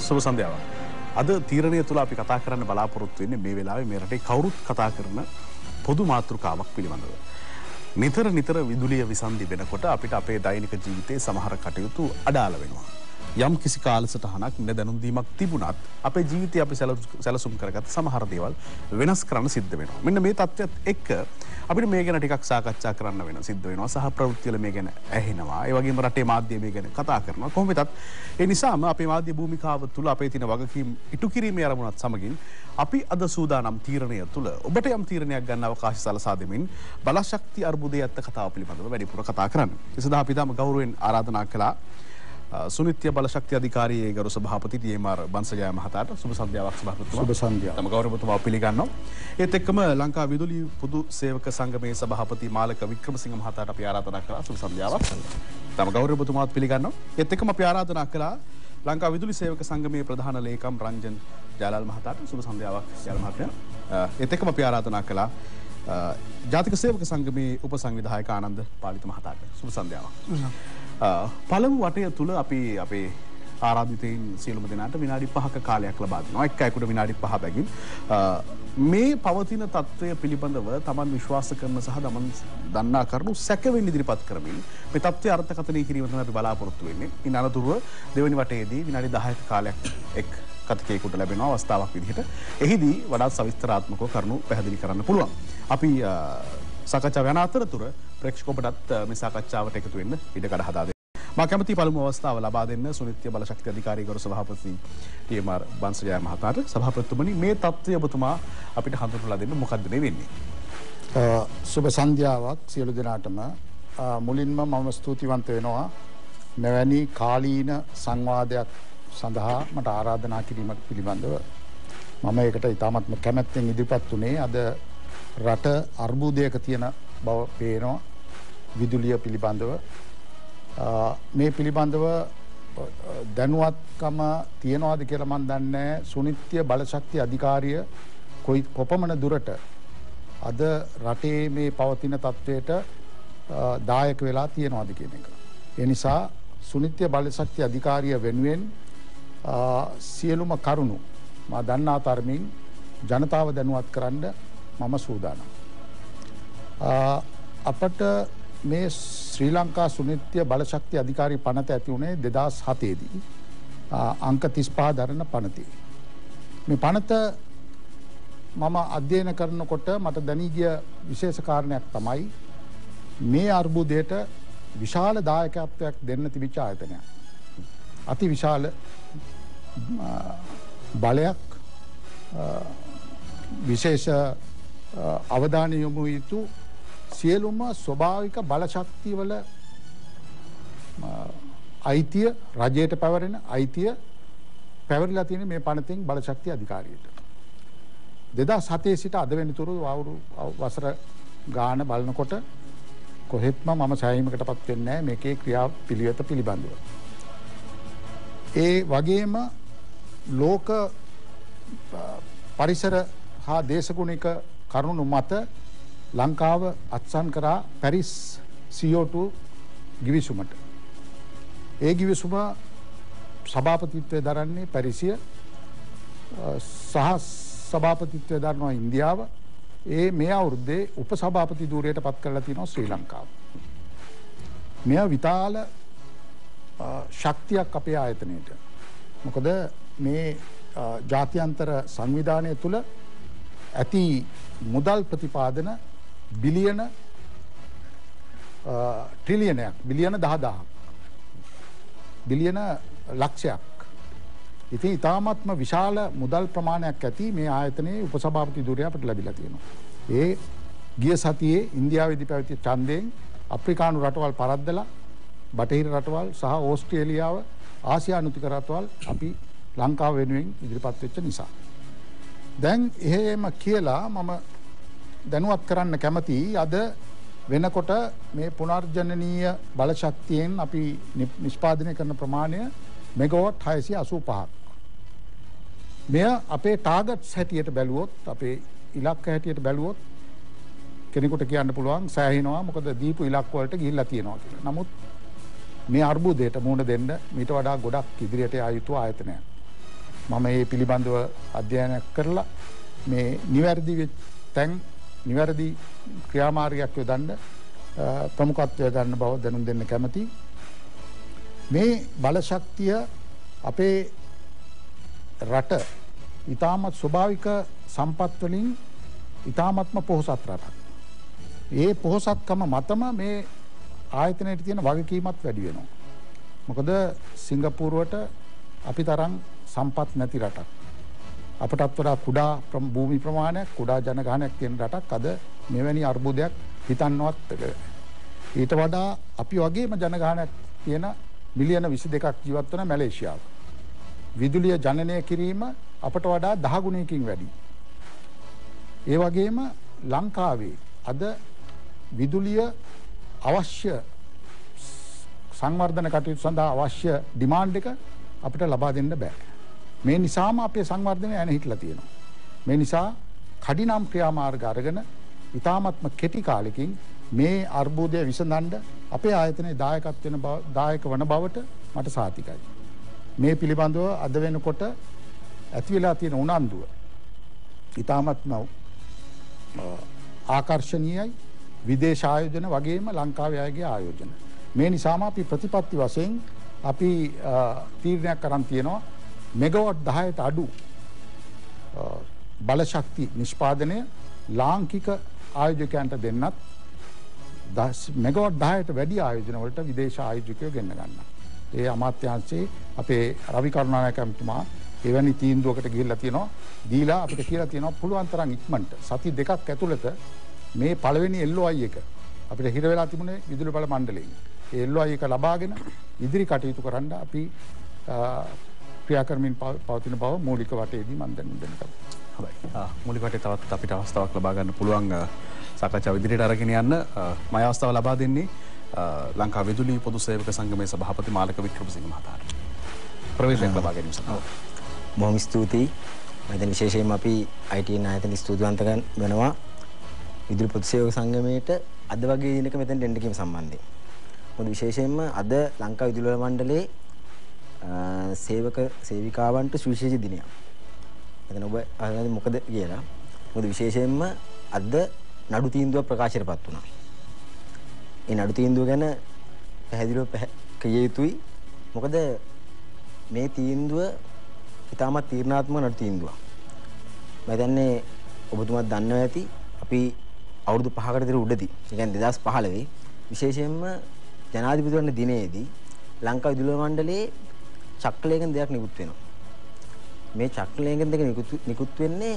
සුබ සන්ධ්‍යාවක්. අද තීරණය තුළ අපි කතා කරන්න බලාපොරොත්තු වෙන්නේ මේ වෙලාවේ මේ රටේ කවුරුත් කතා කරන පොදු මාතෘකාවක් පිළිබඳව. නිතර විදුලිය විසන්ධි වෙනකොට අපිට අපේ දෛනික ජීවිතයේ සමහර කටයුතු අඩාල වෙනවා. යම් කිසි කාලසටහනක් දැනුම් දීමක් තිබුණත් අපේ ජීවිතය අපි සැලසුම් කරගත් සමහර දේවල් වෙනස් කරන්න සිද්ධ වෙනවා. මෙන්න මේ තත්ත්වයට එක්ක අපිට මේ ගැන ටිකක් සාකච්ඡා කරන්න වෙන සිද්ධ වෙනවා. සහ ප්‍රවෘත්තිවල මේ ගැන ඇහෙනවා. ඒ වගේම රටේ මාධ්‍ය මේ ගැන කතා කරනවා. කොහොම වෙතත් ඒ නිසාම අපේ මාධ්‍ය භූමිකාව තුළ අපේ තියෙන වගකීම් ඉටු කිරීමේ අරමුණත් සමගින් අපි අද සූදානම් තීරණය තුළ ඔබට යම් තීරණයක් ගන්න අවකාශය සලසා දෙමින් බලශක්ති අර්බුදයේ ඇත්ත කතාව පිළිබඳව වැඩිපුර කතා කරන්න. ඒ සඳහා අපි තාම ගෞරවයෙන් ආරාධනා කළා සුනිත්‍ය බලශක්ති අධිකාරියේ ගරු සභාපති ටී.එම්.ආර්. බන්සජය මහතාට සුබ සන්ධ්‍යාවක් සභාපතිතුමා. සුබ සන්ධ්‍යාවක්. තම ගෞරවතුමා පිළිගන්නවා. ඒත් එක්කම ලංකා විදුලි පොදු සේවක සංගමේ සභාපති මාලක වික්‍රමසිංහ මහතාට අපි ආරාධනා කළා සුබ සන්ධ්‍යාවක්. තම ගෞරවතුමාත් පිළිගන්නවා. ඒත් එක්කම අපි ආරාධනා කළා ලංකා විදුලි සේවක සංගමේ ප්‍රධාන ලේකම් රංජන් ජයලාල් මහතාට සුබ සන්ධ්‍යාවක් ජයලාල් මහත්මයා. ඒත් එක්කම අපි ආරාධනා කළා ජාතික සේවක සංගමේ උපසංවිධායක ආනන්ද පාලිත මහතාට සුබ සන්ධ්‍යාවක්. පළමු වටය තුළ අපි අපේ ආරාධිතයින් සියලුම දෙනාට විනාඩි 5ක කාලයක් ලබා දෙනවා. එක් අයෙකුට විනාඩි 5 බැගින් මේ පවතින තත්ත්වය පිළිබඳව තමන් විශ්වාස කරන සහ තමන් දන්නා කරුණු සැකවෙන් ඉදිරිපත් කරමින් මේ තත්ත්වය අර්ථකථනය කිරීම තමයි අපි බලාපොරොත්තු වෙන්නේ. ඉන් අනතුරුව දෙවැනි වටයේදී විනාඩි 10ක කාලයක් එක් කතිකයෙකුට ලැබෙන අවස්ථාවක් විදිහට එහිදී වඩාත් සවිස්තරාත්මකව කරුණු පැහැදිලි කරන්න පුළුවන්. අපි සාකච්ඡාව යන අතරතුර ප්‍රේක්ෂක ඔබටත් මේ සාකච්ඡාවට එකතු වෙන්න ඉඩකඩ හදා දෙන්න. මා කැමති පළමු අවස්ථාව ලබා දෙන්න සුනිත්‍ය බලශක්ති අධිකාරිය ගරු සභාපති ටී.එම්.ආර්. බන්සජය මහතාට. සභාපතිතුමනි මේ තත්ත්වය ඔබතුමා අපිට හඳුන්වලා දෙන්න මොකද්ද මේ වෙන්නේ? සුබ සන්ධ්‍යාවක් සියලු දෙනාටම. මුලින්ම මම ස්තුතිවන්ත වෙනවා මෙවැනි කාලීන සංවාදයක් සඳහා මට ආරාධනා කිරීමක් පිළිබඳව. මම ඒකට ඉතාමත්ම කැමැත්තෙන් ඉදිරිපත් වුණේ. අද රට අර්බුදයක තියෙන බව පේනවා විදුලිය පිළිබඳව. මේ පිළිබඳව දැනුවත්කම තියනවාද කියලා මම දන්නේ නැහැ. සුනිත්‍ය බලශක්ති අධිකාරිය කොපමණ දුරට අද රටේ මේ පවතින තත්ත්වයට දායක වෙලා තියනවාද කියන එක. ඒ නිසා සුනිත්‍ය බලශක්ති අධිකාරිය වෙනුවෙන් සියලුම කරුණු මා දන්නා තරමින් ජනතාව දැනුවත් කරන්න මම සූදානම්. අපට මේ ශ්‍රී ලංකා සුනිත්‍ය බලශක්ති අධිකාරී පනත ඇති වුණේ 2007 දී අංක 35 දරන පනතේ. මේ පනත මම අධ්‍යයන කරනකොට මට දැනී ගිය විශේෂ කාරණයක් තමයි මේ අර්බුදයට විශාල දායකත්වයක් දෙන්න තිබිච්ච ආයතනයක්. අති විශාල බලයක් විශේෂ අවධානය යොමු යුතු සියලුම ස්වභාවික බලශක්තිවල අයිතිය රජයට පැවරෙන අයිතිය පැවරිලා තියෙන මේ පනතෙන් බලශක්ති අධිකාරියට 2007 සිට අද වෙනතුරු වසර ගාන බලනකොට කොහෙත්ම මම සෑහීමකටපත් වෙන්නේ නැහැ මේකේ ක්‍රියාපිළිවෙත පිළිබඳව. ඒ වගේම ලෝක පරිසර හා දේශගුණික කරුණු මත ලංකාව අත්සන් කරා පැරිස් CO2 ගිවිසුමට. ඒ ගිවිසුම සභාපතිත්වය දරන්නේ පැරිසිය සහ සභාපතිත්වය දරනවා ඉන්දියාව. මේ අවුරුද්දේ උපසභාපති ධූරයට පත් කරලා තියෙනවා ශ්‍රී ලංකාව. මෙය විතාල ශක්තියක් අපේ ආයතනයට. මොකද මේ ජාත්‍යන්තර සංවිධානය තුළ ඇති මුදල් ප්‍රතිපාදන බිලියන ට්‍රිලියනයක් බිලියන 10,000ක් බිලියන ලක්ෂයක්. ඉතින් ඉතාමත්ම විශාල මුදල් ප්‍රමාණයක් ඇති මේ ආයතනයේ උපසභාපති ධුරය අපට ලැබිලා තියෙනවා. ඒ ගිය සතියේ ඉන්දියාවේදී පැවති ඡන්දයෙන් අප්‍රිකානු රටවල් පරද්දලා බටහිර රටවල් සහ ඕස්ට්‍රේලියාව ආසියානුතික රටවල් අපි ලංකාව වෙනුවෙන් ඉදිරිපත් වෙච්ච නිසා. දැන් එහෙම කියලා මම දැනුවත් කරන්න කැමතියි අද වෙනකොට මේ පුනර්ජනනීය බලශක්තියෙන් අපි නිෂ්පාදනය කරන ප්‍රමාණය මෙගාවට් 685ක්. මෙය අපේ ටාගට්ස් හැටියට බැලුවොත් අපේ ඉලක්ක හැටියට බැලුවොත් කෙනෙකුට කියන්න පුළුවන් සෑහෙනවා මොකද දීපු ඉලක්ක වලට ගිහිල්ලා තියෙනවා කියලා. නමුත් මේ අර්බුදයට මුහුණ දෙන්න මීට වඩා ගොඩක් ඉදිරියට යා යුතු ආයතනයක්. මම මේ පිළිබඳව අධ්‍යයනයක් කරලා මේ නිවැරදි තැන් නිවැරදි ක්‍රියාමාර්ගයක් යොදන්න ප්‍රමුඛත්වය ගන්න බව දැනුම් දෙන්න කැමැති. මේ බලශක්තිය අපේ රට ඉතාමත් ස්වභාවික සම්පත් වලින් ඉතාමත්ම පොහොසත් රටක්. ඒ පොහොසත්කම මතම මේ ආයතනයේ තියෙන වගකීමත් වැඩි වෙනවා. මොකද සිංගප්පූරුවට අපි තරම් සම්පත් නැති රටක්. අපටත් වඩා කුඩා භූමි ප්‍රමාණයක් කුඩා ජනගහනයක් තියෙන රටක් අද මෙවැනි අර්බුදයක් හිතන්නවත් ඊට වඩා අපි වගේම ජනගහනයක් තියෙන මිලියන 22ක් ජීවත් වන මැලේසියාව. විදුලිය ජනනය කිරීම අපට වඩා 10 ගුණයකින් වැඩි. ඒ වගේම ලංකාවේ අද විදුලිය අවශ්‍ය සංවර්ධන කටයුතු සඳහා අවශ්‍ය ඩිමාන්ඩ් එක අපිට ලබා දෙන්න බෑ. මේ නිසාම අපේ සංවර්ධනය ඇන හිටලා තියෙනවා. මේ නිසා කඩිනම් ක්‍රියාමාර්ග අරගෙන ඉතාමත්ම කෙටි කාලෙකින් මේ අර්බුදය විසඳන්න අපේ ආයතනයේ දායක වන බවට මට සාතිකයි. මේ පිළිබඳව අද වෙනකොට ඇති වෙලා තියෙන උනන්දුව ඉතාමත්ම ආකර්ශනීයයි. විදේශ ආයෝජන වගේම ලංකාවේ අයගේ ආයෝජන. මේ නිසාම අපි ප්‍රතිපත්ති වශයෙන් අපි තීරණයක් කරන් තියෙනවා මෙගාවට් 10ට අඩු බලශක්ති නිෂ්පාදනය ලාංකික ආයෝජකයන්ට දෙන්නත් මෙගාවට් 10ට වැඩි ආයෝජන වලට විදේශ ආයෝජකයෝ ගෙන්න ගන්න. ඒ අමාත්‍යාංශයේ අපේ රවි කරුණානායක ඇමතුමා එවැනි තීන්දුවකට ගිහිල්ලා තියෙනවා. දීලා අපිට කියලා තියෙනවා පුළුවන් තරම් ඉක්මනට සති දෙකක් ඇතුළත මේ පළවෙනි LOI එක අපිට හිර වෙලා තිබුණේ විදුලි බල මණ්ඩලයෙන්. ඒ LOI එක ලබාගෙන ඉදිරි කටයුතු කරන්න අපි ක්‍රියා කරමින් පවතින බව මූලික වටේදී මම දැනුම් දෙන්නම්. හොඳයි. මූලික වටේ තවත් අපිට අවස්ථාවක් ලබා ගන්න පුළුවන් සාකච්ඡාව ඉදිරියට අරගෙන යන්න මම අවස්ථාව ලබා දෙන්නේ ලංකා විදුලි පොදු සේවක සංගමයේ සභාපති මාලක වික්‍රමසිංහ මහතාට. ප්‍රවේශයක් ලබා ගැනීම සඳහා බොහොම ස්තුතියි. මම දැන් විශේෂයෙන්ම අපි ITN ආයතන ස්තුතිවන්ත වෙනවා විදුලි පොදු සේවක සංගමයට අද වගේ දිනක මෙතෙන් දෙන්න කීම සම්බන්ධයෙන්. මොකද විශේෂයෙන්ම අද ලංකා විදුලි බල මණ්ඩලයේ සේවිකාවන්ට සුවිශේෂී දිනයක්. එතන ඔබ අහන්නේ මොකද කියලා. මොකද විශේෂයෙන්ම අද නඩු තීන්දුවක් ප්‍රකාශයටපත් වුණා. ඒ නඩු තීන්දුව ගැන පැහැදිලිව කිය යුතුයි. මොකද මේ තීන්දුව ඉතාමත් තීරණාත්මක නඩු තීන්දුවක්. මම දන්නේ ඔබතුමාත් දන්නවා ඇති අපි අවුරුදු 5කට විතර උඩදී, ඒ කියන්නේ 2015 විශේෂයෙන්ම ජනාධිපතිවරණ දිනේදී ලංකා විදුලි මණ්ඩලයේ චක්‍රලේඛන දෙයක් නිකුත් වෙනවා. මේ චක්‍රලේඛන දෙක නිකුත් වෙන්නේ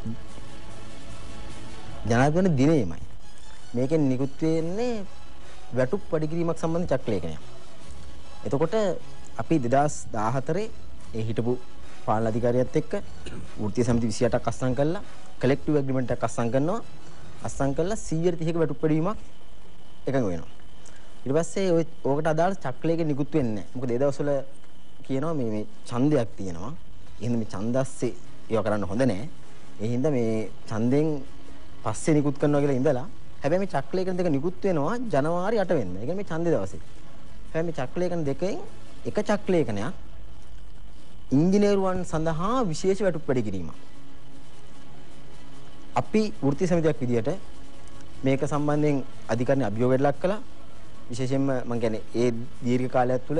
ජනාධිපතිවරණ දිනේමයි. මේකෙන් නිකුත් වෙන්නේ වැටුප් වැඩි කිරීමක් සම්බන්ධ චක්‍රලේඛනයක්. එතකොට අපි 2014 ඒ හිටපු පාලන අධිකාරියත් එක්ක වෘත්තීය සමිති 28ක් අත්සන් කළා, කලෙක්ටිව් ඇග්‍රීමන්ට් එකක් අත්සන් කරනවා. අත්සන් කළා 130ක වැටුප් වැඩිවීමක් එකඟ වෙනවා. ඊට පස්සේ ඕකට අදාළ චක්‍රලේඛන නිකුත් වෙන්නේ නැහැ. මොකද ඒ දවස්වල කියනවා මේ ඡන්දයක් තියෙනවා. එහෙනම් මේ ඡන්දස්සේ ඒව කරන්න හොඳ නැහැ. ඒ හින්දා මේ ඡන්දෙන් පස්සේ නිකුත් කරනවා කියලා ඉඳලා හැබැයි මේ චක්‍රලේඛන දෙක නිකුත් වෙනවා ජනවාරි 8 වෙනිදා. ඒ කියන්නේ මේ ඡන්දේ දවසේ. හැබැයි මේ චක්‍රලේඛන දෙකෙන් එක චක්‍රලේඛනයක් ඉංජිනේරුවන් සඳහා විශේෂ වැටුප් වැඩි කිරීමක්. අපි වෘත්තීය සමිතියක් විදියට මේක සම්බන්ධයෙන් අධිකරණ අභියෝගයට ලක් කළා. විශේෂයෙන්ම මම කියන්නේ ඒ දීර්ඝ කාලයක් තුළ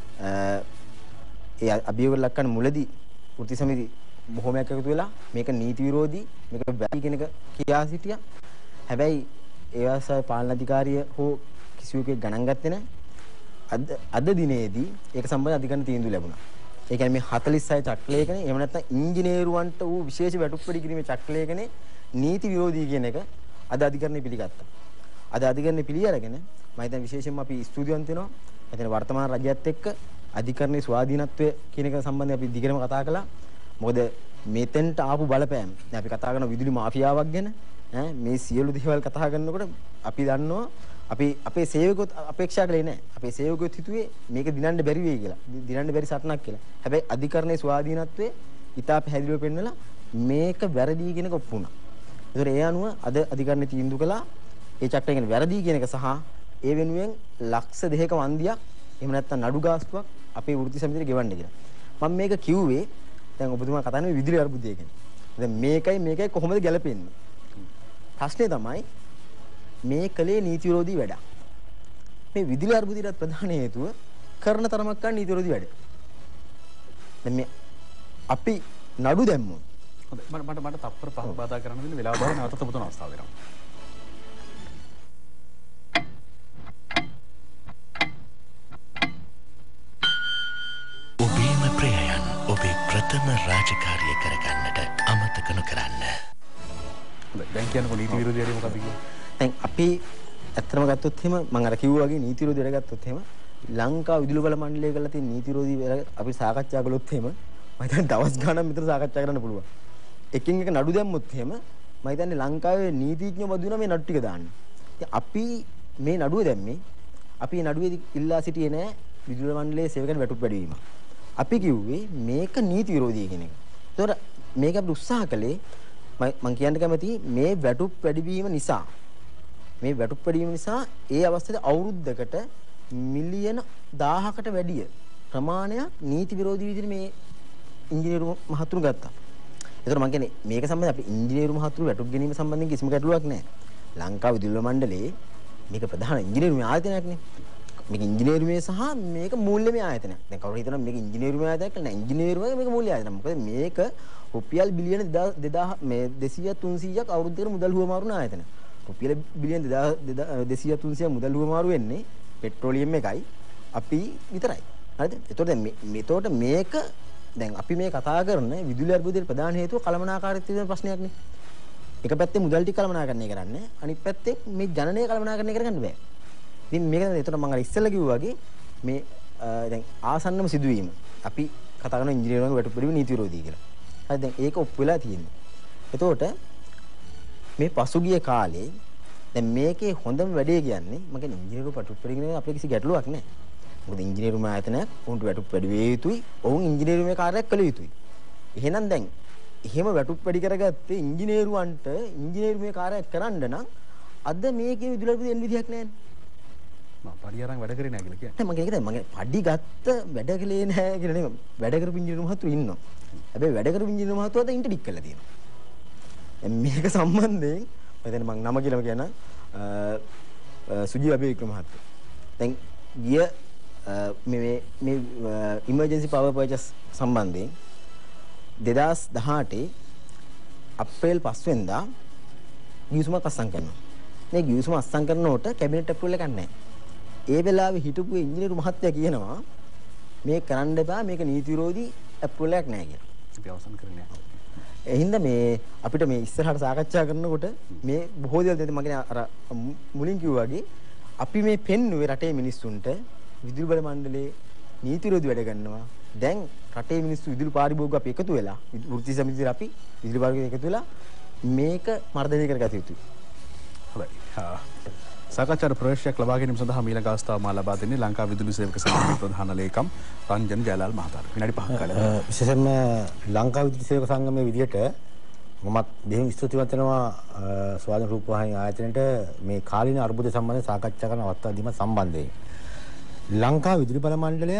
ඒ අභියෝග ලක් කරන මුලදී වෘත්තීය සමිති බොහෝමයක් එකතු වෙලා මේක නීති විරෝධී මේක වැරදි කෙනෙක් කියා සිටියා. හැබැයි ඒ අවස්ථාවේ පාලන අධිකාරිය හෝ කිසිවෙකුගේ ගණන් ගත්තේ නැහැ. අද දිනේදී ඒක සම්බන්ධ අධිකරණ තීන්දුව ලැබුණා. ඒ කියන්නේ මේ 46 චක්‍රලේඛනේ එහෙම නැත්නම් ඉංජිනේරුවන්ට වූ විශේෂ වැටුප් වැඩි කිරීමේ චක්‍රලේඛනේ නීති විරෝධී කියන එක අද අධිකරණය පිළිගත්තා. අද අධිකරණය පිළි අරගෙන මම හිතන්නේ විශේෂයෙන්ම අපි ස්තුතිවන්ත වෙනවා. එතන වර්තමාන රජයත් එක්ක අධිකරණයේ ස්වාධීනත්වය කියන එක සම්බන්ධයෙන් අපි දිගටම කතා කළා. මොකද මෙතෙන්ට ආපු බලපෑම් දැන් අපි කතා කරන විදුලි මාෆියාවක් ගැන මේ සියලු දේවල් කතා කරනකොට අපි දන්නවා අපි අපේ සේවකයොත් අපේක්ෂා කළේ නැහැ. අපේ සේවකයොත් හිතුවේ මේක දිනන්න බැරි වෙයි කියලා. දිනන්න බැරි සටනක් කියලා. හැබැයි අධිකරණයේ ස්වාධීනත්වයේ ඉතා පැහැදිලිව පෙන්නලා මේක වැරදි කියන එක ඔප්පු වුණා. ඒතර ඒ අනුව අද අධිකරණයේ තීන්දුව කළා ඒ චක්‍රය කියන්නේ වැරදි කියන එක සහ ඒ වෙනුවෙන් ලක්ෂ 2ක වන්දියක් එහෙම නැත්නම් නඩු ගාස්තුවක් අපේ වෘත්ති සමිතියට ගෙවන්න කියලා. මම මේක කිව්වේ දැන් ඔබතුමා කතා කරන්නේ විදුලි අර්බුදය ගැන. දැන් මේකයි කොහොමද ගැලපෙන්නේ? ප්‍රශ්නේ තමයි මේ කලේ නීති විරෝධී වැඩ. මේ විදුලි අර්බුදයට ප්‍රධාන හේතුව කරන තරමක් ගන්න නීති විරෝධී වැඩ. දැන් මේ අපි නඩු දැම්මොත් හොඳයි මට තප්පර 5 බාධා කරන්න දෙන්න වෙලාව බාර නැවතත් ඔබතුමා අවස්ථාව දෙනවා. ඔබේම ප්‍රියයන් ඔබේ ප්‍රථම රාජකාරිය කරගන්නට අමතක නොකරන්න. හොඳයි දැන් කියන්නකො නීති විරෝධී වැඩේ මොකක්ද කියන්නේ? දැන් අපි ඇත්තම ගත්තොත් එහෙම මම අර කිව්වා වගේ නීති විරෝධී වැඩ ගත්තොත් එහෙම ලංකා විදුලි බල මණ්ඩලය කරලා තියෙන නීති විරෝධී වැඩ අපි සාකච්ඡා කළොත් එහෙම මම හිතන්නේ දවස් ගාණක් විතර සාකච්ඡා කරන්න පුළුවන්. එකින් එක නඩු දැම්මොත් එහෙම මම හිතන්නේ ලංකාවේ නීතිඥයෝ බදුනා මේ නඩු ටික දාන්න. ඉතින් අපි මේ නඩුව දැම්මේ අපි මේ නඩුවේදී ඉල්ලා සිටියේ නෑ විදුලි මණ්ඩලයේ සේවකයන් වැටුප් වැඩිවීම. අපි කිව්වේ මේක නීති විරෝධී කියන එක. ඒතකොට මේක අපි උත්සාහ කළේ මම කියන්න කැමති මේ වැටුප් වැඩිවීම නිසා ඒ අවස්ථාවේ අවුරුද්දකට මිලියන 1000කට වැඩිය ප්‍රමාණයක් නීති විරෝධී විදිහට මේ ඉංජිනේරු මහතුරු ගත්තා. ඒතර මම කියන්නේ මේක සම්බන්ධයෙන් අපි ඉංජිනේරු මහතුරු වැටුප් ගැනීම සම්බන්ධයෙන් කිසිම ගැටලුවක් නැහැ. ලංකා විදුලි මණ්ඩලයේ මේක ප්‍රධාන ඉංජිනේරු ආයතනයක් නේ. මේක ඉංජිනේරුමේ සහ මේක මූල්‍යමය ආයතනයක්. දැන් කවුරු හිතනවා මේක ඉංජිනේරුමේ ආයතනයක් නෑ. ඉංජිනේරුමේ මේක මූල්‍ය ආයතනයක්. මොකද මේක රුපියල් බිලියන 2000 මේ 200 300ක් අවුරුද්දකට මුදල් හුවමාරු කරන ආයතනයක්. රුපියල් බිලියන 200 300 මුදල් හුවමාරු වෙන්නේ පෙට්‍රෝලියම් එකයි අපි විතරයි. හරිද? ඒතකොට දැන් මේක දැන් අපි මේ කතා කරන විදුලි අර්බුදයේ ප්‍රධාන හේතුව කළමනාකාරීත්වය වෙන ප්‍රශ්නයක් නේ. එක පැත්තේ මුදල් ටික කළමනාකරණය කරන්නේ අනිත් පැත්තේ මේ ජනනය කළමනාකරණය කරගන්න බෑ. ඉතින් මේක දැන් ඒතකොට මම අර ඉස්සෙල්ලා කිව්වා වගේ මේ දැන් ආසන්නම සිදුවීම අපි කතා කරන ඉංජිනේරුවන්ගේ වැටුප් පිළිවෙල නීති විරෝධී කියලා. හරි දැන් ඒක ඔප්පු වෙලා තියෙනවා. එතකොට මේ පසුගිය කාලේ දැන් මේකේ හොඳම වැඩේ කියන්නේ මම කියන්නේ ඉංජිනේරු වැටුප් පිළිවෙල අපිට කිසි ගැටලුවක් නැහැ. මොකද ඉංජිනේරුම ආයතනයක් උන්ට වැටුප් වැඩි වේ යුතුයි. ඔවුන් ඉංජිනේරුමේ කාර්යයක් කළ යුතුයි. එහෙනම් දැන් එහෙම වැටුප් වැඩි කරගත්තේ ඉංජිනේරුවන්ට ඉංජිනේරුමේ කාර්යයක් කරන්න නම් අද මේකේ විදුලි අර්බුදය එන්න විදිහක් නැහැ. පඩි අරන් වැඩ කරේ නැහැ කියලා කියන්නේ. මම කියන්නේ මම පඩි ගත්ත වැඩ කලේ නැහැ කියලා නෙමෙයි. වැඩ කරපු ඉංජිනේරු මහතුරු ඉන්නවා. හැබැයි වැඩ කරපු ඉංජිනේරු මහතුරු අද ඉන්ටර්ඩික් කරලා තියෙනවා. දැන් මේක සම්බන්ධයෙන් මම නම කියලාම කියන සුජී අබේවික්‍රම මහත්තයා. දැන් ගිය මේ ඉමර්ජන්සි පවර් පර්චේස් සම්බන්ධයෙන් 2018 අප්‍රේල් 5 වෙනිදා ගිවිසුමක් අත්සන් කරනවා. මේ ගිවිසුම අත්සන් කරනකොට කැබිනට් අප්‍රූවල් එකක් නැහැ. ඒ වෙලාවේ හිටපු ඉංජිනේරු මහත්තයා කියනවා මේ කරන්න එපා මේක නීති විරෝධී අප්‍රූවල් එකක් නැහැ කියලා. අපි අවසන් කරන්නේ නැහැ. ඒ හින්දා මේ අපිට මේ ඉස්සරහට සාකච්ඡා කරනකොට මේ බොහෝ දේවල් මම කියන්නේ අර මුලින් කිව්වා වගේ අපි මේ පෙන්නුවේ රටේ මිනිස්සුන්ට විදුලි බල මණ්ඩලයේ නීති විරෝධී වැඩ කරනවා. දැන් රටේ මිනිස්සු විදුලි පාරිභෝගික අපි එකතු වෙලා වෘත්ති සමිතියේ අපි විදුලි පාරිභෝගික එකතු වෙලා මේක මර්ධනය කරගත යුතුයි. හොඳයි. සාකච්ඡාට ප්‍රවේශයක් ලබා ගැනීම සඳහා මීළඟ අවස්ථාව මා ලබා දෙන්නේ ලංකා විදුලි සේවක සංඝයේ ප්‍රධාන ලේකම් රංජන් ජයලාල් මහතාට. විනාඩි 5ක් කාලයක්. විශේෂයෙන්ම ලංකා විදුලි සේවක සංගමයේ විදියට මමත් බෙහෙවින් ස්තුතිවන්ත වෙනවා ස්වාධීන රූපවාහිනී ආයතනයට මේ කාලීන අර්බුද සම්බන්ධව සාකච්ඡා කරන අවස්ථාව දීම සම්බන්ධයෙන්. ලංකා විදුලි බල මණ්ඩලය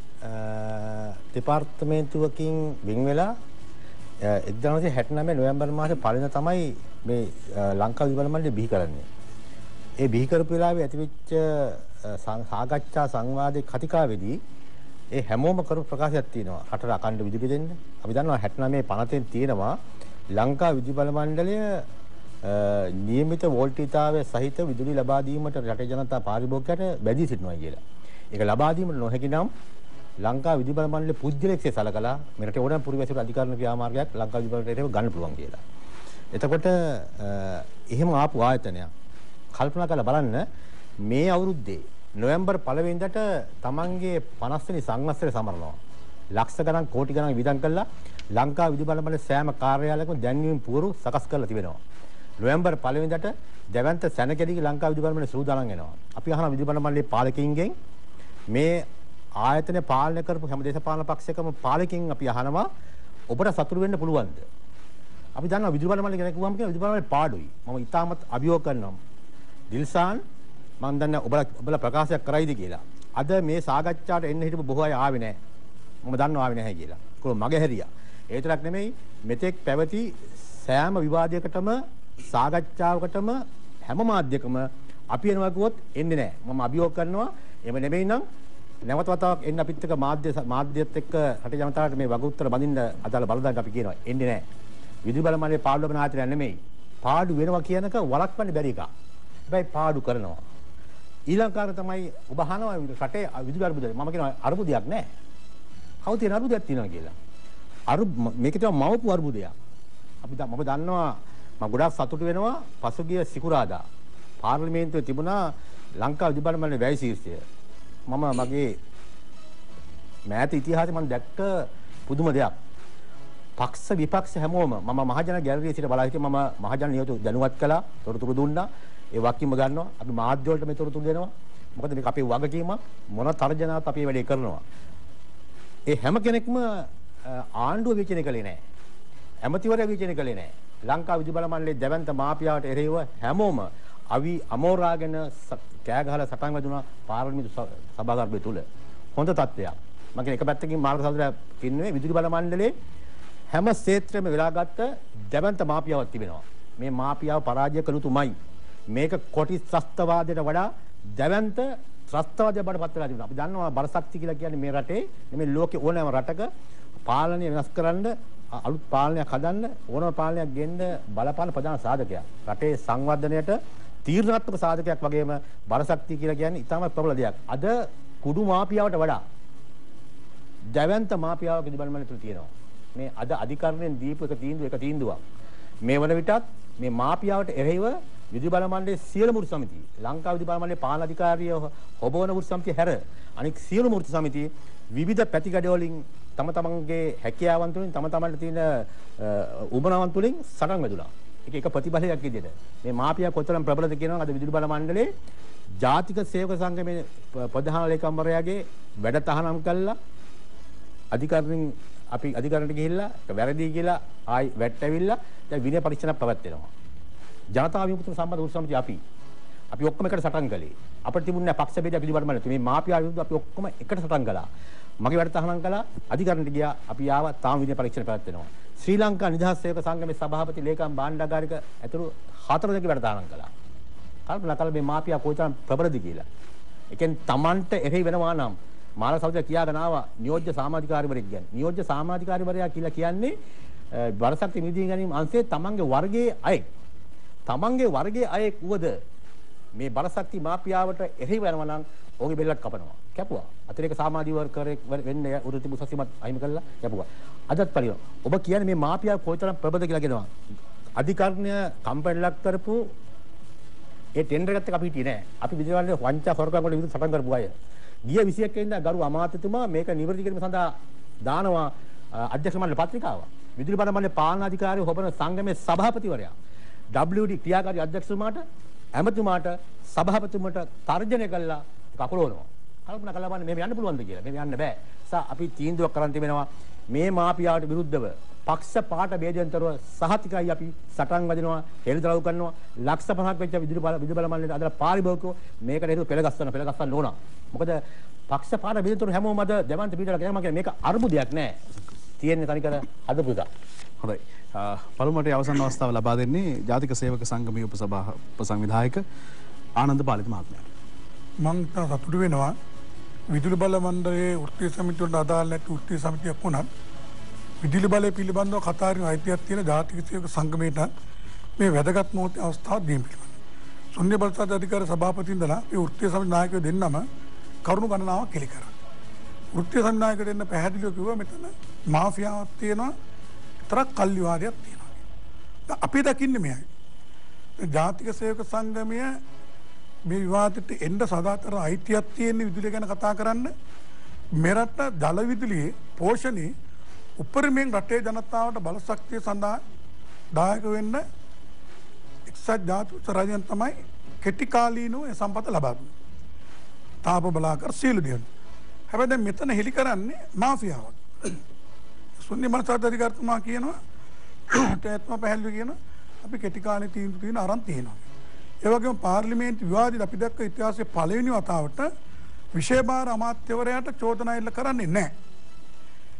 දෙපාර්තමේන්තුවකින් වෙන් වෙලා 1969 නොවැම්බර් මාසේ පළවෙනිදා තමයි මේ ලංකා විදුලි බල මණ්ඩලය බිහි කරන්නේ. ඒ බිහි කරපු වෙලාවේ ඇතිවෙච්ච සාකච්ඡා සංවාදයේ කතිකාවේදී ඒ හැමෝම කරපු ප්‍රකාශයක් තියෙනවා. රටට අඛණ්ඩ විදුලි දෙන්න. අපි දන්නවා 69 පනතෙන් තියෙනවා ලංකා විදුලි බල මණ්ඩලය නියමිත වෝල්ටීතාවය සහිත විදුලි ලබා දීමට රටේ ජනතා පාරිභෝගිකයට බැදී සිටිනවා කියලා. ඒක ලබා දීමට නොහැකි නම් ලංකා විදුලි බල මණ්ඩලයේ පුද්ගලයෙක්සේ සලකලා මෙරට ඕනෑම පුරවැසියෙකු අධිකරණ ක්‍රියාමාර්ගයක් ලංකා විදුලි බල මණ්ඩලයට ගන්න පුළුවන් කියලා. එතකොට එහෙම ආපු ආයතනයක් කල්පනා කරලා බලන්න මේ අවුරුද්දේ නොවැම්බර් 1 වෙනිදාට තමන්ගේ 50 වෙනි සංවත්සරය සමරනවා. ලක්ෂ ගණන් කෝටි ගණන් වියදම් කළා ලංකා විදුලි බල මණ්ඩලයේ සෑම කාර්යාලයකම දැන්වීම් පුවරු සකස් කරලා තිබෙනවා. නොවැම්බර් 1 වෙනිදාට දැවැන්ත සැනකෙළිගේ ලංකා විදුලි බල මණ්ඩලය සූදානම් වෙනවා. අපි අහන විදුලි බල මණ්ඩලයේ පාලකයින්ගෙන් මේ ආයතනය පාලනය කරපු හැම දේශපාලන පක්ෂයකම පාලකයින් අපි අහනවා ඔබට සතුටු වෙන්න පුළුවන්ද? අපි දන්නවා විදුලි බල මණ්ඩලය ගැන කිව්වම කියන විදුලි බල මණ්ඩලය පාඩුයි. මම ඉතාමත් අභියෝග කරනවා. දිල්සාන් මම දන්නේ ඔබලා ප්‍රකාශයක් කරයිද කියලා. අද මේ සාකච්ඡාවට එන්න හිටපු බොහෝ අය ආවේ නැහැ. මම දන්නවා ආවේ නැහැ කියලා. කොහොම මගේ හැරියා. ඒ විතරක් නෙමෙයි මෙතෙක් පැවති සෑම විවාදයකටම සාකච්ඡාවකටම හැම මාධ්‍යකම අපි එනවා කිව්වොත් එන්නේ නැහැ. මම අභියෝග කරනවා එහෙම නෙමෙයි නම් නැවත වතාවක් එන්න අපිත් එක්ක මාධ්‍යත් එක්ක රට ජනතාවට මේ වග උත්තර බඳින්න අදාළ බලදාන්න අපි කියනවා. එන්නේ නැහැ. විදුලි බල මණ්ඩලයේ පාඩුවක නායකයන් නෙමෙයි. පාඩු වෙනවා කියනක වළක්වන්න බැරි එක. හැබැයි පාඩු කරනවා. ඊළඟ කාරණා තමයි ඔබ අහනවා රටේ විදුලි අර්බුදය. මම කියනවා අර්බුදයක් නැහැ. කවුද තියෙන අර්බුදයක් තියෙනවා කියලා. මේක තමයි මවපු අර්බුදයක්. අපි මම දන්නවා මම ගොඩාක් සතුටු වෙනවා පසුගිය සිකුරාදා පාර්ලිමේන්තුවේ තිබුණා ලංකා විදුලි බල මණ්ඩලයේ වැය ශීර්ෂය. මම මගේ මෑත ඉතිහාසයේ මම දැක්ක පුදුම දෙයක්. පක්ෂ විපක්ෂ හැමෝම මම මහජන ගැලරියේ සිට බලා හිටියේ. මම මහජන නියෝජිත දැනුවත් කළා, තොරතුරු දුන්නා. ඒ වක්කීම ගන්නවා. අපි මාධ්‍ය වලට මේ තොරතුරු දෙනවා. මොකද මේක අපේ වගකීමක්. මොන තර්ජනාවක් අපි වැඩේ කරනවා. ඒ හැම කෙනෙක්ම ආණ්ඩුව විචින කළේ නැහැ. ඇමතිවරයා විචින කළේ නැහැ. ලංකා විදුලි බල මණ්ඩලයේ දැවැන්ත මාපියාවට එරෙහිව හැමෝම අමෝරාගෙන කෑ ගහලා සටන් වැදුනා පාර්ලිමේන්තු සභාගර්භය තුල. හොඳ තත්ත්වයක්. මම කියන එක පැත්තකින් මාර්ග සාධුරයා කින්නේ විදුලි බල මණ්ඩලයේ හැම ක්ෂේත්‍රෙම වෙලාගත්ත දැවැන්ත මාපියාවක් තිබෙනවා. මේ මාපියාව පරාජය කළ යුතුමයි. මේක කොටි ත්‍රස්තවාදයට වඩා දැවැන්ත ත්‍රස්තවාදය බවට පත් වෙලා තිබෙනවා. අපි දන්නවා බලශක්තිය කියලා කියන්නේ මේ රටේ මේ ලෝකේ ඕනෑම රටක පාලනය වෙනස් කරන්න අලුත් පාලනයක් හදන්න ඕනම පාලනයක් ගෙන්න බලපාන ප්‍රධාන සාධකයක්. රටේ සංවර්ධනයට තීරණාත්මක සාධකයක් වගේම බලශක්තිය කියලා කියන්නේ ඉතාමත් ප්‍රබල දෙයක්. අද කුඩු මාපියාවට වඩා දැවැන්ත මාපියාවක් විදුලි බල මණ්ඩලය තුල තියෙනවා. මේ අද අධිකරණයෙන් දීපු එක තීන්දුවක්. මේ වන විටත් මේ මාපියාවට එරෙහිව විදුලි බල මණ්ඩලයේ සියලු මෘත් සමිති, ලංකා විදුලි බල මණ්ඩලයේ පාලන අධිකාරිය හොබවන මෘත් සමිතිය හැර අනෙක් සියලු මෘත් සමිති විවිධ පැතිකඩ වලින් තම තමන්ගේ හැකියාවන් තුළින් තම තමන්ට තියෙන උමනාවන් තුළින් සටන් වැදුනා. ඒක ප්‍රතිබලයක් විදිහට. මේ මාපියා කොතරම් ප්‍රබලද කියනවා අද විදුලි බල මණ්ඩලයේ ජාතික සේවක සංගමයේ ප්‍රධාන ලේකම්වරයාගේ වැඩ තහනම් කළා. අපි අධිකරණයට ගිහිල්ලා ඒක වැරදි කියලා ආයි වැට්ටවිල්ලා දැන් විනය පරීක්ෂණයක් පැවැත්වෙනවා. ජනතා විමුක්ති සම්බන්ධ උත්සව සමිතිය අපි ඔක්කොම එකට සටන් කළේ. අපිට තිබුණේ පක්ෂ භේදයක් විදුලි බල මණ්ඩලයේ. මේ මාපියා විරුද්ධව අපි ඔක්කොම එකට සටන් කළා. මගේ වැඩ තහනම් කළා. අධිකරණයට ගියා. අපි ආවා තාම විනය පරීක්ෂණ පැවැත්වෙනවා. ශ්‍රී ලංකා නිදහස් සේවක සංගමේ සභාපති ලේකම් භාණ්ඩාගාරික ඇතුළු 4 දෙනෙක් වැඩ තහනම් කළා. කල්පනා කළා මේ මාපියා කොයිතරම් ප්‍රබලද කියලා. ඒ කියන්නේ Tamanට එරෙහි වෙනවා නම් මානව සෞඛ්‍ය කියාගෙන ආවා නියෝජ්‍ය සමාජිකාරිවරයෙක් ගැන. නියෝජ්‍ය සමාජිකාරිවරයා කියලා කියන්නේ බලශක්ති නිදි ගැනීම අංශයේ තමන්ගේ වර්ගයේ අයෙක්. තමන්ගේ වර්ගයේ අයෙක් වුවද මේ බලශක්ති මාපියාවට එරෙහිව යනවා නම් ඔහුගේ බෙල්ලක් කපනවා. කැපුවා. අතිරේක සමාජීවර්කරෙක් වෙන්න උරුති මුසසිමත් අහිමි කළා කැපුවා. අදත් පරිව ඔබ කියන්නේ මේ මාපියා කොයිතරම් ප්‍රබලද කියලා කියනවා. අධිකරණය කම්පැනි ලක් කරපු ඒ ටෙන්ඩර් එකත් අපි හිටියේ නෑ. අපි විදුලිවලේ වංචා හොරකම් වල විදුලි සටන් කරපු අය. ගිය 21 වෙනිදා ගරු අමාත්‍යතුමා මේක නිවැරදි කිරීම සඳහා දානවා අධ්‍යක්ෂ මණ්ඩල පත්‍රිකාවක්. විදුලි බල මණ්ඩලයේ පාලනාධිකාරිය හොබන සංගමේ සභාපතිවරයා WD ක්‍රියාකාරී අධ්‍යක්ෂතුමාට ඇමතුමාට සභාපතිතුමාට තර්ජනය කළා කකුලවනවා. කල්පනා කළා බලන්න මේ යන්න පුළුවන්ද කියලා. මේ යන්න බෑ. අපි තීන්දුවක් කරන් තිබෙනවා මේ මාපියාවට විරුද්ධව පක්ෂ පාට ભેදයෙන්තරව සහතිකයි අපි සටන් වදිනවා හෙළිදරව් කරනවා ලක්ෂ 50ක් වෙච්ච විදුලි බල මණ්ඩලයට අදලා පාරිභෝගිකෝ මේකට හේතුව පෙළ ගස්සන්න ඕන. මොකද පක්ෂ පාට ભેදයෙන්තර හැමෝම අද දෙවන්ත පීඩලා කියනවා කියන්නේ මේක අර්බුදයක් නෑ. තියෙන්නේ තනිකර හදපු එක. හොඳයි. පළමුවට අවසන් අවස්ථාව ලබා දෙන්නේ ජාතික සේවක සංගමයේ උපසංවිධායක ආනන්ද පාලිත මහත්මයාට. මම සතුටු වෙනවා විදුලි බල මණ්ඩලයේ වෘත්තීය සමිතියට අදාළ නැති වෘත්තීය සමිතියක් වුණත් විදුලි බලය පිළිබඳව කතා කරන අයිතියක් තියෙන ජාතික සේවක සංගමයට මේ වැදගත් මොහොතේ අවස්ථාව දීම පිළිබඳව. ශුන්‍ය බලශක්ති අධිකාරිය සභාපති ඉඳලා මේ වෘත්තීය සමිති නායකයෝ දෙන්නම කරුණු ගණනාවක් කෙලි කරා. වෘත්තීය සමිති නායකයෝ දෙන්න පැහැදිලිව කිව්වා මෙතන මාෆියාවක් තියෙනවා තරක් කල්ලිවාදයක් තියෙනවා. අපි දකින්නේ මෙයයි. ජාතික සේවක සංගමය මේ විවාදයට එන්න සදාතර අයිතියක් තියෙන විදුලිය ගැන කතා කරන්න මෙරට ජල විදුලියේ පෝෂණයේ උපරිමයෙන් රටේ ජනතාවට බලශක්තිය සඳහා දායක වෙන්න එක්සත් ජාතික රජයෙන් තමයි කෙටි කාලීනව ඒ සම්පත ලබා දුන්නේ. තාප බලාකර සීළු දෙන්න. හැබැයි දැන් මෙතන හෙලි කරන්නේ මාෆියාවක්. ශුන්‍ය බලශක්ති අධිකාරියතුමා කියනවා තේත්ම පැහැදිලිව කියනවා අපි කෙටි කාලේ තීන්දුව තියෙන අරන් තියෙනවා. ඒ වගේම පාර්ලිමේන්තු විවාදෙදි අපි දැක්ක ඉතිහාසයේ පළවෙනි වතාවට විශේෂ භාර අමාත්‍යවරයාට චෝදනා එල්ල කරන්නේ නැහැ.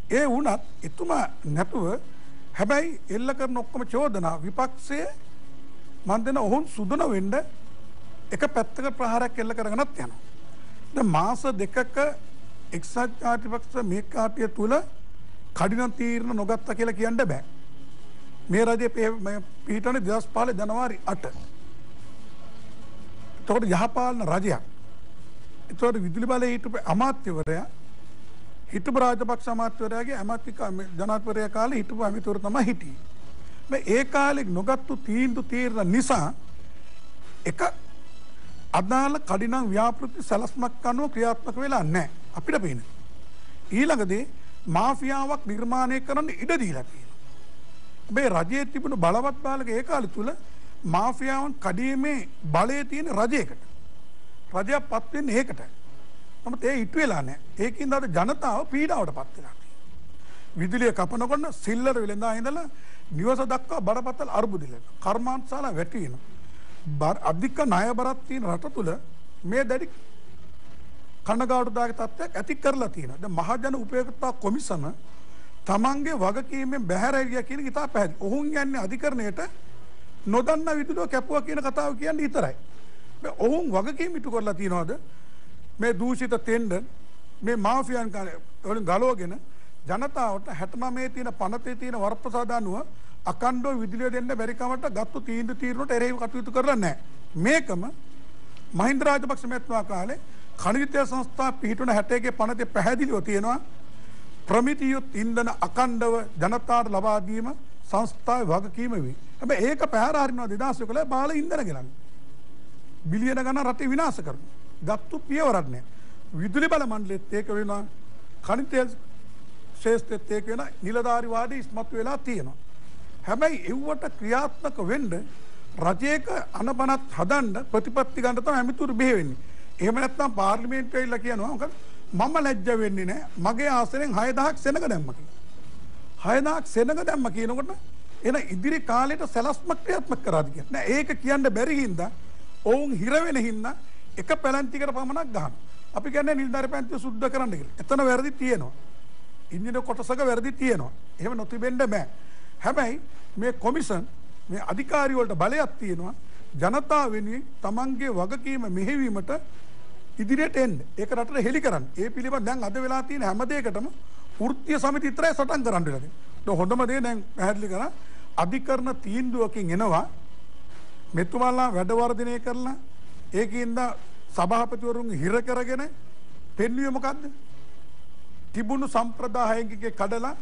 ඒ වුණත් එතුමා නැතුව හැබැයි එල්ල කරන ඔක්කොම චෝදනා විපක්ෂයේ මන් දෙන ඔවුන් සුදුන වෙන්න එක පැත්තක ප්‍රහාරයක් එල්ල කරගෙනත් යනවා. දැන් මාස දෙකක එක්සත් ජාතිපක්ෂ මේ කාටිය තුල කඩිනම් තීරණ නොගත්තා කියලා කියන්න බෑ. මේ රජයේ පිහිටන්නේ 2005 ජනවාරි 8. එතකොට යහපාලන රජයක්. එතකොට විදුලි බලයේ හිටපු අමාත්‍යවරයා හිටපු රාජපක්ෂ අමාත්‍යවරයාගේ ඇමතික ජනාධිපතිවරයා කාලේ හිටපු අමාත්‍යවරු තමයි හිටියේ. මේ ඒ කාලේ නොගත්තු තීරණ නිසා එක අදාළ කඩිනම් ව්‍යාපෘති සැලැස්මක් අනුව ක්‍රියාත්මක වෙලා නැහැ අපිට පේන්නේ. ඊළඟදී මාෆියාවක් නිර්මාණය කරන්න ඉඩ දීලා තියෙනවා. මේ රජයේ තිබුණු බලවත් බාලක ඒ කාලේ තුල මාෆියාවන් කඩීමේ බලය තියෙන රජයකට. රජයක් පත් වෙන්නේ ඒකට. නමුත් ඒ ඉටු වෙලා නැහැ. ඒකින්ද අද ජනතාව පීඩාවටපත් වෙලා තියෙනවා. විදුලිය කපනකොට සිල්ලර වෙලඳා ඉඳලා නිවස දක්වා බරපතල අර්බුදල. කර්මාන්තශාලා වැටි වෙනවා. අධික ණය බරක් තියෙන රට තුල මේ දැඩි කනගාටුදායක තත්ත්වයක් ඇති කරලා තියෙනවා. දැන් මහජන උපයෝගතා කොමිසම තමන්ගේ වගකීමෙන් බැහැර ගියා කියන එක ඉතා පැහැදිලි. ඔවුන් යන්නේ අධිකරණයට නොදන්න විදුලිය කැපුවා කියන කතාව කියන්නේ විතරයි. මේ ඔවුන් වගකීම් ඉටු කරලා තියනවාද? මේ දූෂිත තෙන්ඩර් මේ මාෆියන් වලින් ගලවගෙන ජනතාවට 69 තියෙන පනතේ තියෙන වරප්‍රසාද අනුව අකණ්ඩව විදුලිය දෙන්න බැරි කමට ගත්තු තීරණට එරෙහිව කටයුතු කරලා නැහැ. මේකම මහින්ද රාජපක්ෂ මහත්මයා කාලේ ඛනිජ සංස්ථා පිහිටුන 61 පනතේ පැහැදිලිව තියෙනවා ප්‍රමිතියුත් ඉන්ධන අකණ්ඩව ජනතාවට ලබා දීම සංස්ථාවේ වගකීම වේ. හැබැයි ඒක පැහැර හරිනවා 2011 බාල ඉන්ධන ගෙලන්නේ. බිලියන ගණන් රටේ විනාශ කරනවා. ගත්තු පියවරක් නැහැ. විදුලි බල මණ්ඩලෙත් ඒක වෙනවා. ඛනිජ ශේෂ්ත්‍රෙත් ඒක වෙනවා. නිලධාරි වාදී ඉස්මතු වෙලා තියෙනවා. හැබැයි එව්වට ක්‍රියාත්මක වෙන්න රජයක අනබනත් හදන්න ප්‍රතිපත්ති ගන්න තමයි අමිතුරු බෙහෙ වෙන්නේ. එහෙම නැත්නම් පාර්ලිමේන්තුවේ ඉල්ල කියනවා මොකද මම ලැජ්ජ වෙන්නේ නැහැ. මගේ ආසරෙන් 6000ක් සෙනග දැම්ම කියලා. 6000ක් සෙනග දැම්ම කියනකොට එන ඉදිරි කාලේට සැලැස්මක් ක්‍රියාත්මක කරාද කියන්නේ. නෑ ඒක කියන්න බැරි හින්දා ඔවුන් හිර වෙන හින්දා එක පැලැන්තිකට පමණක් ගහනවා. අපි කියන්නේ නිලධාරි පැන්තිය සුද්ධ කරන්න කියලා. එතන වැරදි තියෙනවා. ඉන්ජිනේර කොටසක වැරදි තියෙනවා. එහෙම නොතිබෙන්න බෑ. හැබැයි මේ කොමිෂන් මේ අධිකාරී වලට බලයක් තියෙනවා. ජනතාව වෙනුවෙන් තමන්ගේ වගකීම මෙහෙවීමට ඉදිරියට එන්න. ඒක රටට හෙළි කරන්න. ඒ පිළිබඳ දැන් අද වෙලා තියෙන හැම දෙයකටම වෘත්තීය සමිති විතරයි සටන් කරන්න වෙලා තියෙන්නේ. හොඳම දේ දැන් පැහැදිලි කරා අධිකරණ තීන්දුවකින් එනවා මෙතුමාලා වැඩ වර්ධනය කරලා ඒකින්ද සභාපතිවරුන් හිර කරගෙන පෙන්වුවේ මොකද්ද? තිබුණු සම්ප්‍රදායන්ගේ කඩලා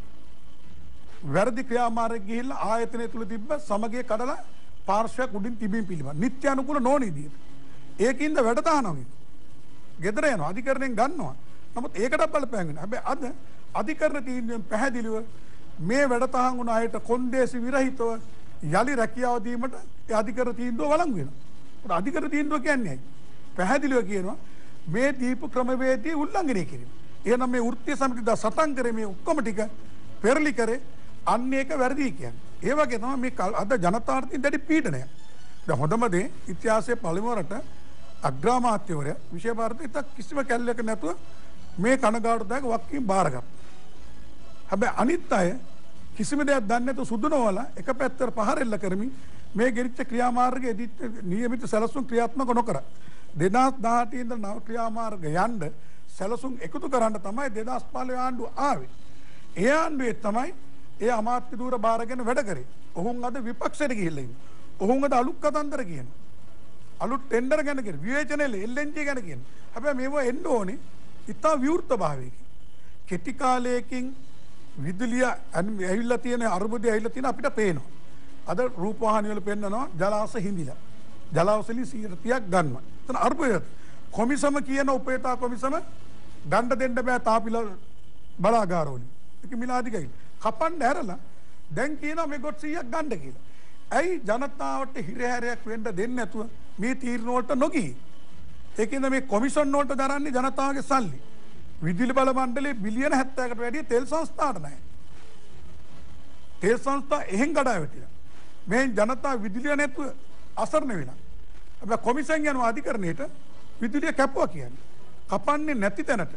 වැරදි ක්‍රියාමාර්ග ගිහිල්ලා ආයතනය තුල තිබ්බ සමගිය කඩලා පාර්ශ්වයක් උඩින් තිබීම පිළිබඳ නිත්‍ය අනුකූල නොවන විදියට. ඒකින්ද වැඩ තහනවා. ගෙදර යනවා අධිකරණයෙන් ගන්නවා. නමුත් ඒකට බලපෑම් වෙනවා. හැබැයි අද අධිකරණ තීන්දුවෙන් පැහැදිලිව මේ වැඩ තහන් වුණ අයට කොන්දේසි විරහිතව යලි රැකියාව දීමට ඒ අධිකරණ තීන්දුව වළංගු වෙනවා. අධිකරණ තීන්දුව කියන්නේ ඇයි? පැහැදිලිව කියනවා මේ දීපු ක්‍රමවේදයේ උල්ලංඝනය කිරීම. එහෙනම් මේ වෘත්තීය සමිතිය දා සටන් කරේ මේ ඔක්කොම ටික පෙරලි කරේ අන්න ඒක වැරදි කියන්නේ. ඒ වගේ තමයි මේ අද ජනතාවට තියෙන දැඩි පීඩනය. දැන් හොඳම දේ ඉතිහාසයේ පළමුවරට අග්‍රාමාත්‍යවරයා විශේෂ භාරතයට කිසිම කැල්ලක නැතුව මේ කනගාටුදායක වක්කීම් බාරගත්තා. හැබැයි අනිත් අය කිසිම දෙයක් දන්නේ නැතුව සුදුනවලා එක පැත්තට පහර එල්ල කරමින් මේ ගෙරිච්ච ක්‍රියාමාර්ගයේ නියමිත සැලසුම් ක්‍රියාත්මක නොකර 2018 ඉඳන් නව ක්‍රියාමාර්ග යන්න සැලසුම් එකතු කරන්න තමයි 2015 ආණ්ඩුව ආවේ. ඒ ආණ්ඩුවේ තමයි ඒ අමාත්‍ය ධූර බාරගෙන වැඩ කරේ. ඔවුන් අද විපක්ෂයට ගිහිල්ලා ඉන්නේ. ඔවුන් අද අලුත් කතන්දර කියනවා. අලුත් ටෙන්ඩර් ගැන කියන විවේචනයේ LNG ගැන කියන. හැබැයි මේව එන්න ඕනේ ඉතා විවෘත භාවයකින්. කෙටි කාලයකින් විදුලිය ඇවිල්ලා තියෙන අර්බුදය ඇවිල්ලා තියෙන අපිට පේනවා. අද රූපවාහිනී වල පෙන්නනවා ජලාශ හිඳිලා. ජලාශවලින් 100ක් ගන්නවා. එතන අර්බුදය. කොමිසම කියන උපේතා කොමිසම දණ්ඩ දෙන්න බෑ තාපිල බලාගාරවලින්. ඒක මිලාදිකයි. කපන්න ඇරලා දැන් කියනවා මේ ගොඩ 100ක් ගන්න කියලා. ඇයි ජනතාවට හිරහැරයක් වෙන්න දෙන්නේ නැතුව මේ තීරණ වලට නොගී? ඒකින්ද මේ කොමිෂන් වලට දරන්නේ ජනතාවගේ සල්ලි. විදුලි බල මණ්ඩලයේ බිලියන 70කට වැඩිය තෙල් සංස්ථාවට නැහැ. තෙල් සංස්ථා එහෙන් ගඩා වැටිලා. මේ ජනතාව විදුලිය නැතුව අසරණ වෙලා. හැබැයි කොමිෂන් යනවා අධිකරණයට විදුලිය කැපුවා කියන්නේ. කපන්නේ නැති තැනට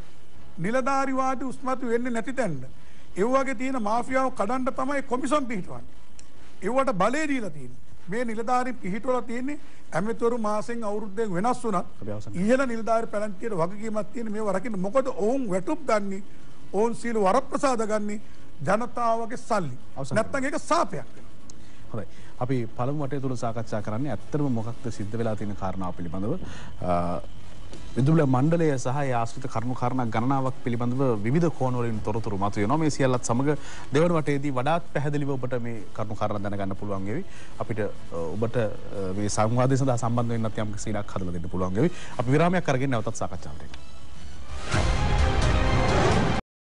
නිලධාරිවාදී උස්මතු වෙන්නේ නැති තැනට ඒ වගේ තියෙන මාෆියාව කඩන්න තමයි කොමිසම් පිහිටවන්නේ. ඒවට බලය දීලා තියෙන්නේ. මේ නිලධාරීන් පිහිටවලා තියෙන්නේ ඇමතිවරු මාසෙන් අවුරුද්දෙන් වෙනස් වුණත් ඉහළ නිලධාරී පැලැන්තියට වගකීමක් තියෙන මේව රකින්න. මොකද ඔවුන් වැටුප් ගන්නේ ඔවුන් සීල වරප්‍රසාද ගන්නේ ජනතාවගේ සල්ලි. නැත්තම් ඒක සාපයක් වෙනවා. හොඳයි. අපි පළමු වටේ තුල සාකච්ඡා කරන්නේ ඇත්තටම මොකක්ද සිද්ධ වෙලා තියෙන කාරණාව පිළිබඳව. විදුලි මණ්ඩලය සහ ඒ ආශ්‍රිත කරුණු කාරණා ගණනාවක් පිළිබඳව විවිධ කෝණවලින් තොරතුරු මතුවෙනවා. මේ සියල්ලත් සමග දෙවන වටේදී වඩාත් පැහැදිලිව ඔබට මේ කරුණු කාරණා දැනගන්න පුළුවන් වෙවි. අපිට ඔබට මේ සංවාදය සඳහා සම්බන්ධ වෙන්නත් යම් කිසි ඉඩක් හදලා දෙන්න පුළුවන් වෙවි. අපි විරාමයක් අරගෙන නැවතත් සාකච්ඡාවට එමු.